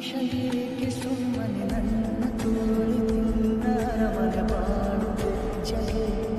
ಏಕೆ ಸುಮ್ಮನೆ ನನ್ನ ತೋರಿ ತಿನ್ನ ಅರಮನೆ ಮಾಡುತ್ತೆ ಜಗೆ